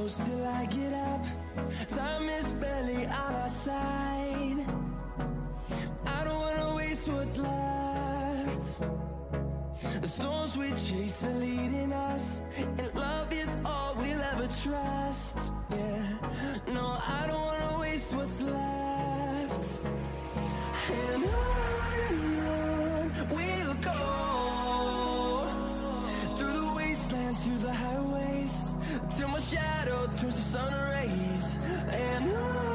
close till I get up. Time is barely on our side. I don't wanna waste what's left. The storms we chase are leading us, and love is all we'll ever trust. Yeah, no, I don't wanna waste what's left. And on we'll go, through the wastelands, through the highways, till my shadow turns to sun rays. And on